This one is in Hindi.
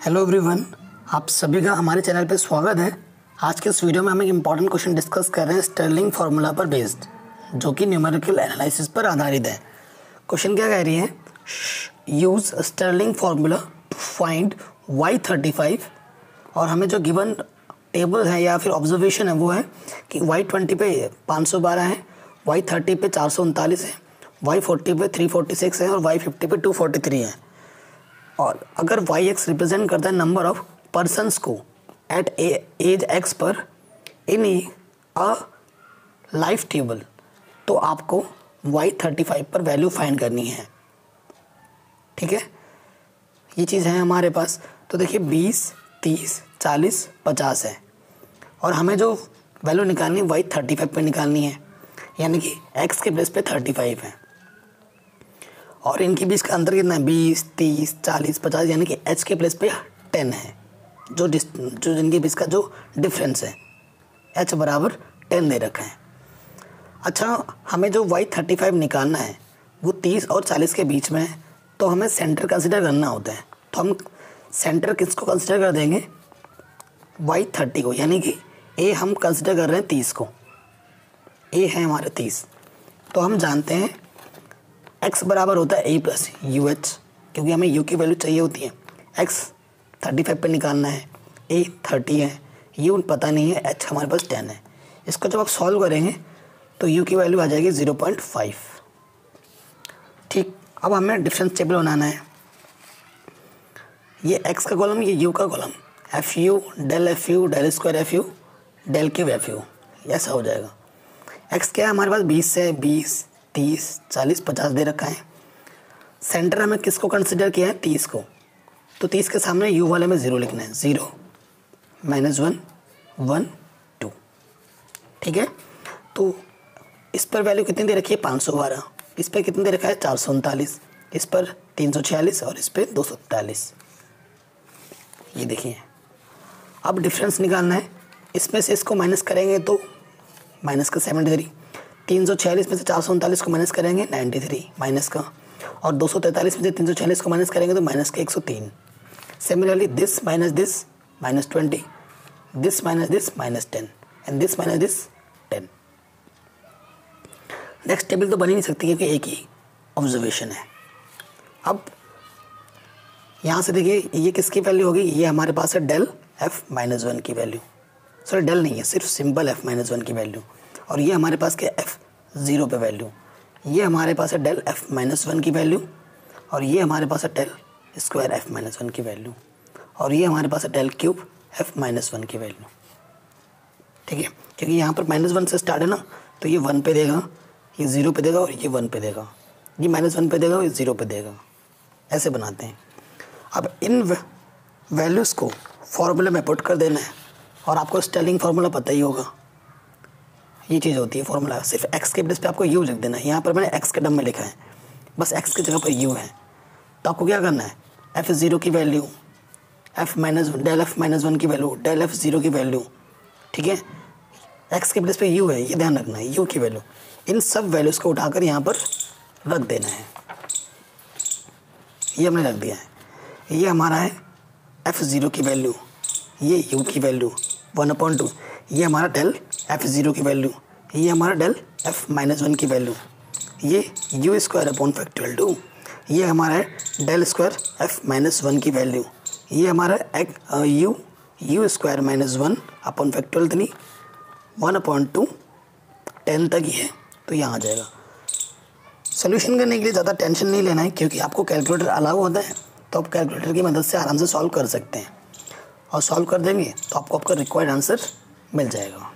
हेलो एवरीवन, आप सभी का हमारे चैनल पे स्वागत है। आज के इस वीडियो में हम एक इम्पॉर्टेंट क्वेश्चन डिस्कस कर रहे हैं स्टर्लिंग फार्मूला पर बेस्ड, जो कि न्यूमेरिकल एनालिसिस पर आधारित है। क्वेश्चन क्या कह रही है? Use Stirling formula to find y35, और हमें जो गिवन टेबल है या फिर ऑब्जर्वेशन है वो है कि y20 पे 512 है, y30 पे 439 है, y40 पे 346 है और y50 पे 243 है। और अगर yx रिप्रेजेंट करता है नंबर ऑफ पर्सन्स को एट एज x पर इन अ लाइफ टेबल, तो आपको y35 पर वैल्यू फाइंड करनी है। ठीक है, ये चीज़ है हमारे पास। तो देखिए 20, 30, 40, 50 है और हमें जो वैल्यू निकालनी है y35 पे निकालनी है, यानी कि x के प्लेस पे 35 है और इनके बीच का अंतर कितना है? 20, 30, 40, 50, यानी कि h के प्लेस पे 10 है। जो जिनके बीच का जो डिफरेंस है h बराबर 10 दे रखा है। अच्छा, हमें जो y35 निकालना है वो 30 और 40 के बीच में है, तो हमें सेंटर कंसिडर करना होता है। तो हम सेंटर किसको कंसिडर कर देंगे? y30 को, यानी कि a हम कंसिडर कर रहे हैं 30 को। a है हमारे 30, तो हम जानते हैं x बराबर होता है a प्लस यू एच, क्योंकि हमें u की वैल्यू चाहिए होती है। x 35 पे निकालना है, a 30 है, u पता नहीं है, h हमारे पास 10 है। इसको जब आप सॉल्व करेंगे तो u की वैल्यू आ जाएगी 0.5। ठीक, अब हमें डिफरेंस टेबल बनाना है। ये x का कॉलम, ये u का column, f u del square f u del cube f u, ऐसा हो जाएगा। x क्या है हमारे पास? 20 से 20, 30, 40, 50 दे रखा है। सेंटर हमें किसको कंसिडर किया है? 30 को। तो 30 के सामने u वाले में 0 लिखना है, 0, -1, 1, 2। ठीक है, तो इस पर वैल्यू कितनी दे रखी है? 512। इस पर कितनी दे रखा है? 439। इस पर 346 और इस पर 243। ये देखिए, अब डिफरेंस निकालना है। इसमें से इसको माइनस करेंगे तो माइनस का 73, 346 में से 439 को माइनस करेंगे 93 माइनस का, और 243 में से 346 को माइनस करेंगे तो माइनस का 103। Similarly this minus this -20, this minus this -10 and this minus this 10। Next table तो बन ही नहीं सकती क्योंकि एक ही ऑब्जर्वेशन है। अब यहाँ से देखिए, ये किसकी वैल्यू होगी? ये हमारे पास है डेल f-1 की वैल्यू, सॉरी डेल नहीं है, सिर्फ सिंपल f-1 की वैल्यू। और ये हमारे पास क्या? f0 पे वैल्यू। ये हमारे पास है डेल f-1 की वैल्यू, और ये हमारे पास है डेल स्क्वायर f-1 की वैल्यू, और ये हमारे पास है डेल क्यूब f-1 की वैल्यू। ठीक है, क्योंकि यहाँ पर -1 से स्टार्ट है ना, तो ये 1 पे देगा, ये 0 पे देगा और ये 1 पे देगा, ये -1 पे देगा और ये 0 पे देगा। ऐसे बनाते हैं। अब इन वैल्यूज़ को फॉर्मूले में पुट कर देना है, और आपको स्टर्लिंग फार्मूला पता ही होगा। ये चीज़ होती है फॉर्मूला, सिर्फ x के प्लेस पे आपको u लिख देना है। यहाँ पर मैंने x के टर्म में लिखा है, बस x की जगह पर u है। तो आपको क्या करना है? f0 की वैल्यू, डेल f-1 की वैल्यू, डेल f0 की वैल्यू। ठीक है, x के प्लेस पे u है, ये ध्यान रखना है, u की वैल्यू। इन सब वैल्यूज़ को उठाकर यहाँ पर रख देना है। ये हमने रख दिया है। ये हमारा है f0 की वैल्यू, ये u की वैल्यू 1/2, ये हमारा डेल f0 की वैल्यू, ये हमारा डेल f-1 की वैल्यू, ये u स्क्वायर अपॉन फैक्टोरियल 2, ये हमारा है डेल स्क्वायर f-1 की वैल्यू, ये हमारा u स्क्वायर -1 अपॉन फैक्टोरियल 3, 1/2, 10 तक ही है, तो यहाँ आ जाएगा। सोल्यूशन करने के लिए ज़्यादा टेंशन नहीं लेना है, क्योंकि आपको कैलकुलेटर अलाउ होता है, तो आप कैलकुलेटर की मदद से आराम से सॉल्व कर सकते हैं, और सॉल्व कर देंगे तो आपको आपका रिक्वायर्ड आंसर मिल जाएगा।